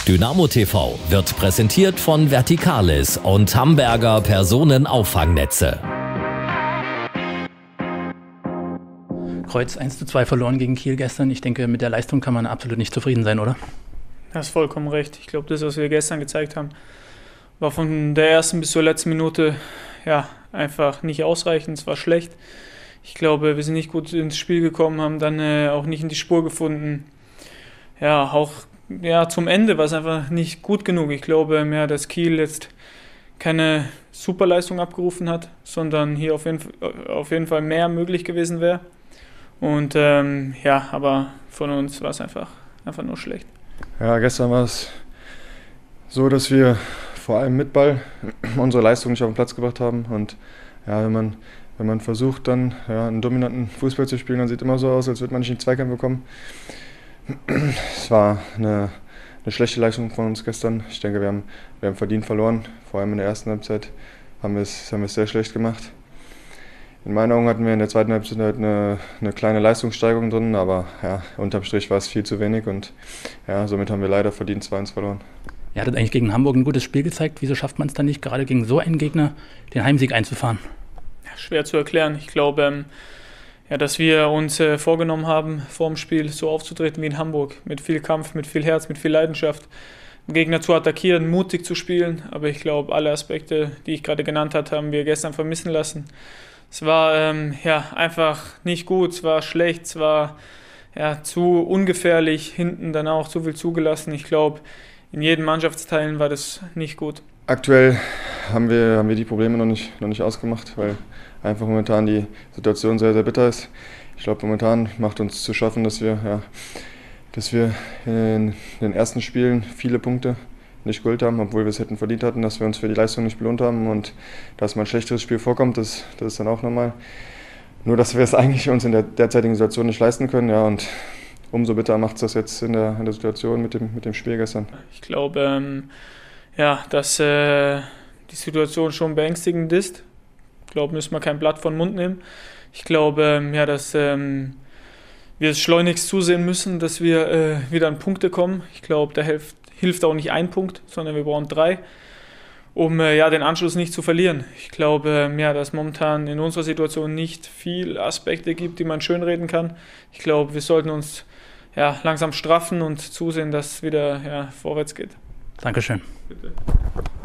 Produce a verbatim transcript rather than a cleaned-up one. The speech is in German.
Dynamo T V wird präsentiert von Verticalis und Hamburger Personenauffangnetze. Kreuz eins zu zwei verloren gegen Kiel gestern. Ich denke, mit der Leistung kann man absolut nicht zufrieden sein, oder? Du hast vollkommen recht. Ich glaube, das, was wir gestern gezeigt haben, war von der ersten bis zur letzten Minute ja, einfach nicht ausreichend. Es war schlecht. Ich glaube, wir sind nicht gut ins Spiel gekommen, haben dann äh, auch nicht in die Spur gefunden. Ja, auch ja, zum Ende war es einfach nicht gut genug. Ich glaube, ja, dass Kiel jetzt keine Superleistung abgerufen hat, sondern hier auf jeden, auf jeden Fall mehr möglich gewesen wäre. Und ähm, ja, aber von uns war es einfach, einfach nur schlecht. Ja, gestern war es so, dass wir vor allem mit Ball unsere Leistung nicht auf den Platz gebracht haben. Und ja, wenn man, wenn man versucht, dann ja, einen dominanten Fußball zu spielen, dann sieht es immer so aus, als würde man nicht in den Zweikampf bekommen. Es war eine, eine schlechte Leistung von uns gestern. Ich denke, wir haben, wir haben verdient verloren. Vor allem in der ersten Halbzeit haben wir es, haben wir es sehr schlecht gemacht. In meinen Augen hatten wir in der zweiten Halbzeit eine, eine kleine Leistungssteigerung drin, aber ja, unterm Strich war es viel zu wenig und ja, somit haben wir leider verdient zwei eins verloren. Ihr hattet eigentlich gegen Hamburg ein gutes Spiel gezeigt. Wieso schafft man es dann nicht, gerade gegen so einen Gegner den Heimsieg einzufahren? Ja, schwer zu erklären. Ich glaube, ähm, ja, dass wir uns äh, vorgenommen haben, vor dem Spiel so aufzutreten wie in Hamburg. Mit viel Kampf, mit viel Herz, mit viel Leidenschaft. Den Gegner zu attackieren, mutig zu spielen. Aber ich glaube, alle Aspekte, die ich gerade genannt habe, haben wir gestern vermissen lassen. Es war ähm, ja, einfach nicht gut, es war schlecht, es war ja, zu ungefährlich, hinten dann auch zu viel zugelassen. Ich glaube, in jedem Mannschaftsteilen war das nicht gut. Aktuell haben wir, haben wir die Probleme noch nicht, noch nicht ausgemacht, weil einfach momentan die Situation sehr, sehr bitter ist. Ich glaube, momentan macht uns zu schaffen, dass wir, ja, dass wir in den ersten Spielen viele Punkte nicht geholt haben, obwohl wir es hätten verdient hatten, dass wir uns für die Leistung nicht belohnt haben und dass mal ein schlechteres Spiel vorkommt, das, das ist dann auch normal. Nur, dass wir es eigentlich uns in der derzeitigen Situation nicht leisten können, ja, und umso bitter macht es das jetzt in der, in der Situation mit dem, mit dem Spiel gestern. Ich glaube, ähm, ja, dass äh, die Situation schon beängstigend ist. Ich glaube, müssen wir kein Blatt von Mund nehmen. Ich glaube, ähm, ja, dass ähm, wir es schleunigst zusehen müssen, dass wir äh, wieder an Punkte kommen. Ich glaube, da hilft, hilft auch nicht ein Punkt, sondern wir brauchen drei, um äh, ja, den Anschluss nicht zu verlieren. Ich glaube, ähm, ja, dass momentan in unserer Situation nicht viele Aspekte gibt, die man schönreden kann. Ich glaube, wir sollten uns ja, langsam straffen und zusehen, dass es wieder ja, vorwärts geht. Dankeschön. Bitte.